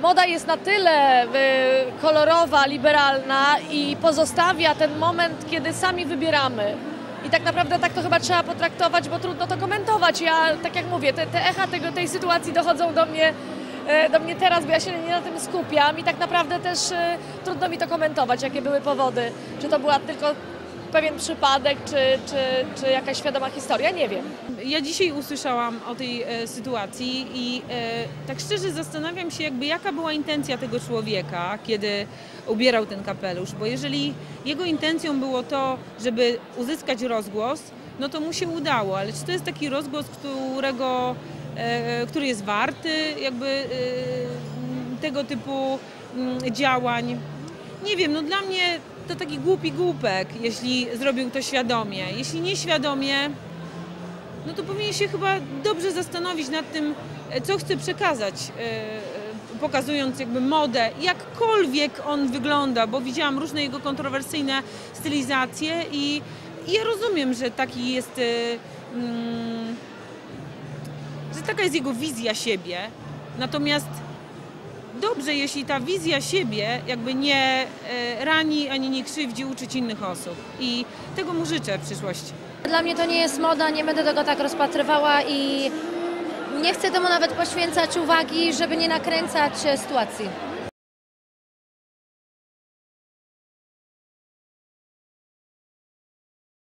moda jest na tyle kolorowa, liberalna i pozostawia ten moment, kiedy sami wybieramy. I tak naprawdę tak to chyba trzeba potraktować, bo trudno to komentować. Ja, tak jak mówię, te echa tej sytuacji dochodzą do mnie teraz, bo ja się nie na tym skupiam i tak naprawdę też trudno mi to komentować, jakie były powody. Czy to była tylko pewien przypadek, czy jakaś świadoma historia, nie wiem. Ja dzisiaj usłyszałam o tej sytuacji i tak szczerze zastanawiam się, jaka była intencja tego człowieka, kiedy ubierał ten kapelusz, bo jeżeli jego intencją było to, żeby uzyskać rozgłos, no to mu się udało, ale czy to jest taki rozgłos, który jest warty tego typu działań? Nie wiem, no dla mnie to taki głupi głupek, jeśli zrobił to świadomie. Jeśli nieświadomie, no to powinien się chyba dobrze zastanowić nad tym, co chce przekazać, pokazując modę, jakkolwiek on wygląda, bo widziałam różne jego kontrowersyjne stylizacje i ja rozumiem, że taki jest, że taka jest jego wizja siebie, natomiast dobrze, jeśli ta wizja siebie nie rani ani nie krzywdzi uczuć innych osób i tego mu życzę w przyszłości. Dla mnie to nie jest moda, nie będę tego tak rozpatrywała i nie chcę temu nawet poświęcać uwagi, żeby nie nakręcać sytuacji.